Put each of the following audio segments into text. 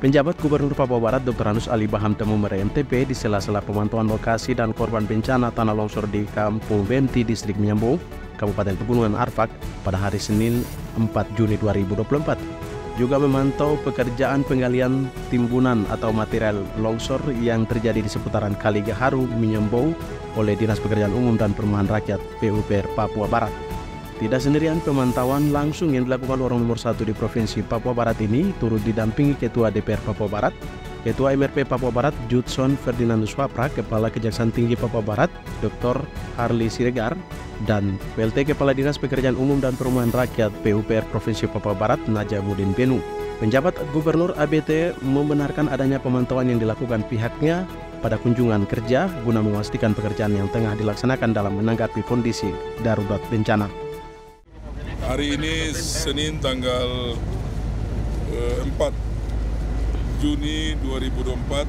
Penjabat Gubernur Papua Barat Dr. Anus Ali Baham temu merai MTP di sela-sela pemantauan lokasi dan korban bencana tanah longsor di Kampung Benti, Distrik Minyambou, Kabupaten Pegunungan Arfak pada hari Senin 4 Juni 2024. Juga memantau pekerjaan penggalian timbunan atau material longsor yang terjadi di seputaran Kali Gaharu, Minyambou oleh Dinas Pekerjaan Umum dan Perumahan Rakyat PUPR Papua Barat. Tidak sendirian, pemantauan langsung yang dilakukan orang nomor 1 di Provinsi Papua Barat ini turut didampingi Ketua DPR Papua Barat, Ketua MRP Papua Barat Judson Ferdinandus Wapra, Kepala Kejaksaan Tinggi Papua Barat Dr. Harli Siregar, dan PLT Kepala Dinas Pekerjaan Umum dan Perumahan Rakyat PUPR Provinsi Papua Barat Najamuddin Benu. Penjabat Gubernur ABT membenarkan adanya pemantauan yang dilakukan pihaknya pada kunjungan kerja guna memastikan pekerjaan yang tengah dilaksanakan dalam menanggapi kondisi darurat bencana. Hari ini Senin tanggal 4 Juni 2024,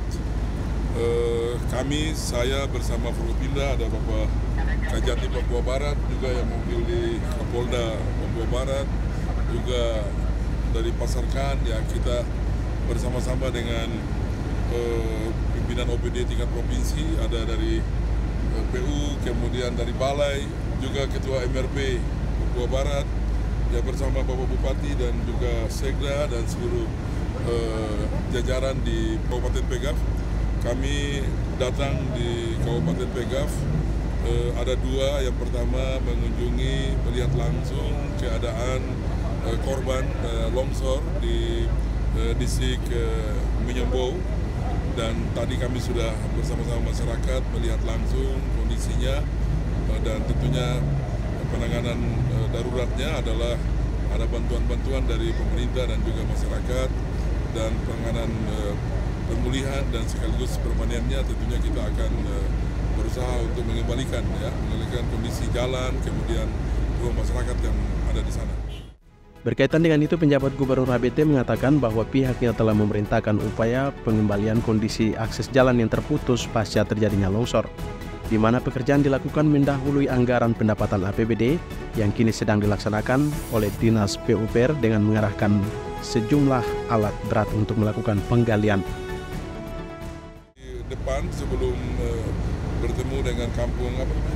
saya bersama Forkopimda, ada Bapak Kajati Papua Barat, juga yang mobil di Kapolda Papua Barat, juga dari Pasarkan, ya kita bersama-sama dengan pimpinan OPD tingkat provinsi, ada dari PU, kemudian dari Balai, juga Ketua MRP Papua Barat, ya bersama Bapak Bupati dan juga Sekda dan seluruh jajaran di Kabupaten Pegaf. Kami datang di Kabupaten Pegaf, ada dua. Yang pertama mengunjungi, melihat langsung keadaan korban longsor di distrik Minyambou, dan tadi kami sudah bersama-sama masyarakat melihat langsung kondisinya, dan tentunya penanganan daruratnya adalah ada bantuan-bantuan dari pemerintah dan juga masyarakat, dan penanganan pemulihan dan sekaligus permanennya tentunya kita akan berusaha untuk mengembalikan kondisi jalan, kemudian ruang masyarakat yang ada di sana. Berkaitan dengan itu, penjabat Gubernur ABT mengatakan bahwa pihaknya telah memerintahkan upaya pengembalian kondisi akses jalan yang terputus pasca terjadinya longsor, di mana pekerjaan dilakukan mendahului anggaran pendapatan APBD yang kini sedang dilaksanakan oleh Dinas PUPR dengan mengarahkan sejumlah alat berat untuk melakukan penggalian. Di depan sebelum bertemu dengan Kampung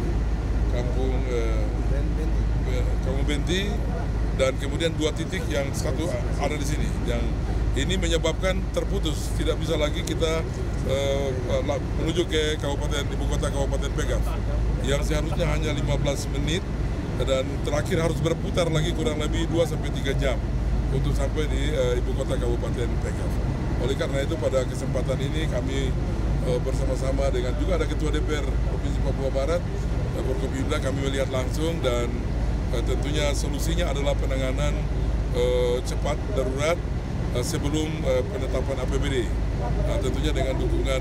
Benti, dan kemudian dua titik yang satu ada di sini, yang ini menyebabkan terputus, tidak bisa lagi kita menuju ke ibu kota Kabupaten Pegaf, yang seharusnya hanya 15 menit dan terakhir harus berputar lagi kurang lebih 2-3 jam untuk sampai di ibu kota Kabupaten Pegaf. Oleh karena itu pada kesempatan ini kami bersama-sama dengan juga ada Ketua DPR Provinsi Papua Barat, Forkopimda, kami melihat langsung, dan tentunya solusinya adalah penanganan cepat darurat sebelum penetapan APBD. Tentunya dengan dukungan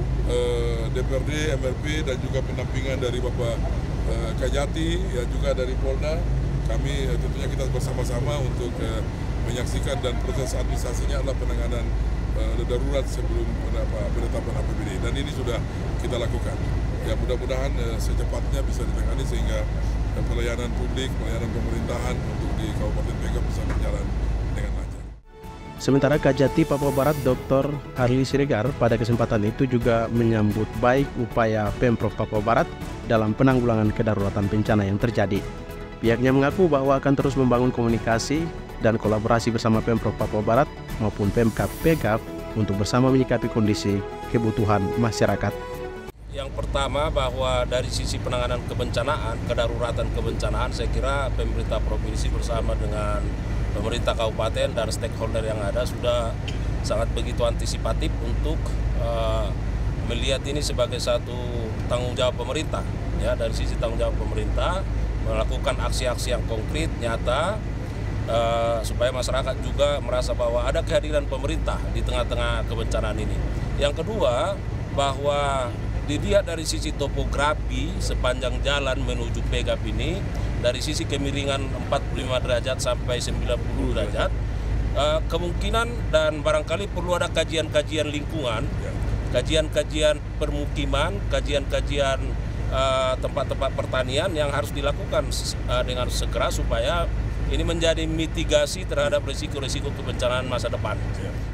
DPRD, MRP, dan juga pendampingan dari Bapak Kajati, ya juga dari Polda. Kami tentunya kita bersama-sama untuk menyaksikan, dan proses administrasinya adalah penanganan darurat sebelum penetapan APBD, dan ini sudah kita lakukan. Ya mudah-mudahan secepatnya bisa ditangani sehingga pelayanan publik, pelayanan pemerintahan untuk di Kabupaten Pegaf bisa berjalan dengan lancar. Sementara Kajati Papua Barat Dr. Harli Siregar pada kesempatan itu juga menyambut baik upaya Pemprov Papua Barat dalam penanggulangan kedaruratan bencana yang terjadi. Pihaknya mengaku bahwa akan terus membangun komunikasi dan kolaborasi bersama Pemprov Papua Barat maupun Pemkab Pegaf untuk bersama menyikapi kondisi kebutuhan masyarakat. Yang pertama, bahwa dari sisi penanganan kebencanaan, kedaruratan kebencanaan, saya kira pemerintah provinsi bersama dengan pemerintah kabupaten dan stakeholder yang ada sudah sangat begitu antisipatif untuk melihat ini sebagai satu tanggung jawab pemerintah. Ya, dari sisi tanggung jawab pemerintah melakukan aksi-aksi yang konkret, nyata, supaya masyarakat juga merasa bahwa ada kehadiran pemerintah di tengah-tengah kebencanaan ini. Yang kedua, bahwa dilihat dari sisi topografi sepanjang jalan menuju Pegaf ini, dari sisi kemiringan 45 derajat sampai 90 derajat, kemungkinan dan barangkali perlu ada kajian-kajian lingkungan, kajian-kajian permukiman, kajian-kajian tempat-tempat pertanian yang harus dilakukan dengan segera supaya ini menjadi mitigasi terhadap risiko-risiko kebencanaan masa depan.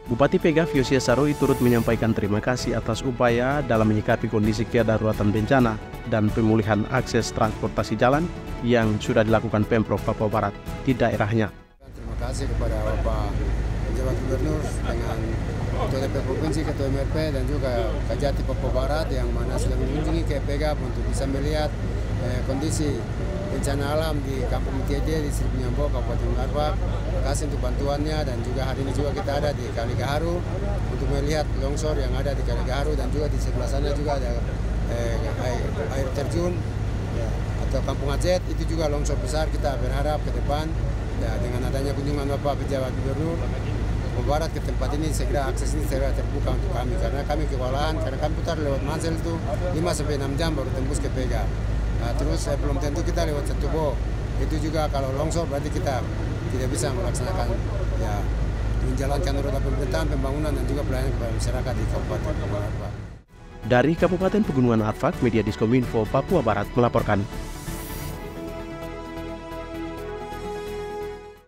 Bupati Pega Fiosia Saroi turut menyampaikan terima kasih atas upaya dalam menyikapi kondisi kedaruratan bencana dan pemulihan akses transportasi jalan yang sudah dilakukan Pemprov Papua Barat di daerahnya. Terima kasih kepada Bapak Penjabat Gubernur dengan Ketua DPR Provinsi, Ketua MRP dan juga Kajati Papua Barat yang mana sudah mengunjungi ke Pega untuk bisa melihat kondisi bencana alam di Kampung Mutiaje, Distrik Minyambo, Kabupaten Arbak. Terima kasih untuk bantuannya dan juga hari ini juga kita ada di Kali Gaharu untuk melihat longsor yang ada di Kali Gaharu dan juga di sebelah sana juga ada air terjun atau Kampung Aceh, itu juga longsor besar. Kita berharap ke depan dengan adanya kunjungan Bapak Pejabat Gubernur Papua Barat ke tempat ini segera akses ini segera terbuka untuk kami karena kami kewalahan karena kami putar lewat Mansel itu 5-6 jam baru tembus ke Pega. Nah, terus belum tentu kita lewat Setubo. Itu juga kalau longsor berarti kita tidak bisa melaksanakan menjalankan roda pemerintahan, pembangunan dan juga pelayanan kepada masyarakat di Kabupaten Papua Barat. Dari Kabupaten Pegunungan Arfak, Media Diskominfo Papua Barat melaporkan.